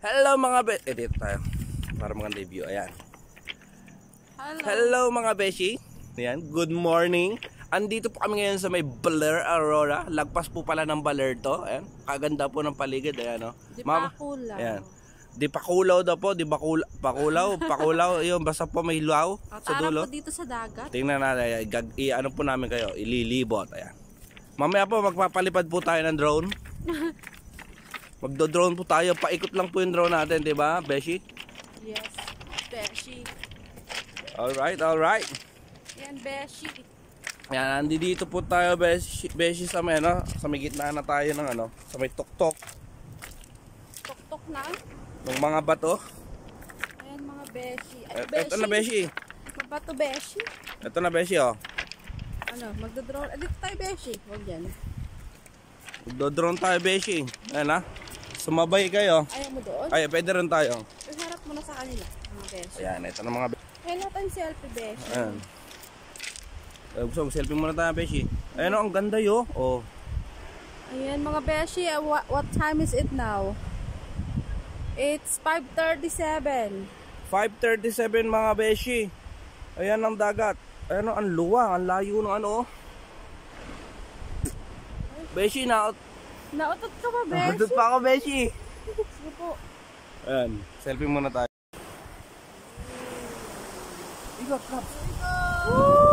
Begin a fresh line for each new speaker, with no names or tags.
Hello mga edit tayo para maganda yung view. Ayan. Hello mga beshi. Ayan, good morning. Andito po kami ngayon sa may Baler, Aurora. Lagpas po pala ng Baler to. Ayan, kaganda po ng paligid. Ayan, no?
Di pa kulaw.
Ayan. Di pa kulaw daw po, di ba pakulaw, yun, basta po may luaw sa dulo.
Po dito sa dagat.
Tingnan natin, ano po namin kayo, ililibot. Ayan. Mamaya po, magpapalipad po tayo ng drone. Magdo-drone po tayo, paikot lang po yung drone natin, di ba, Beshi?
Yes, Beshi.
Alright.
Yan, Beshi.
Yan, dito po tayo, Beshi, sa may, sa may gitna na tayo ng sa may tuktok.
Tuktok na?
Ng mga bato.
Ayan, mga Beshi.
Ito na, Beshi.
Bato, Beshi.
Ito na, Beshi, oh.
Magdo-drone. Dito tayo, Beshi. Huwag yan.
Magdo-drone tayo, Beshi. Ayan, sumabay kayo.
Ayaw mo doon?
Ay, pwede rin tayo.
Harap mo na sa kanila, mga Beshi.
Ayan, ito na mga Beshi.
Ayan natin selfie, Beshi.
Ayan. Gusto kong selfie muna tayo, Beshi. Ayan, ang ganda yo. Oh.
Ayan, mga Beshi. What time is it now? It's 5:37.
5:37 mga Beshi. Ayan ang dagat. Ayan ang luwang, ang layo ng Beshi,
Nautot ka ba, Beshi?
Nautot pa ako, Beshi.
Sige po.
Ayan, selfie muna tayo. Igot, Krabs.
Woo!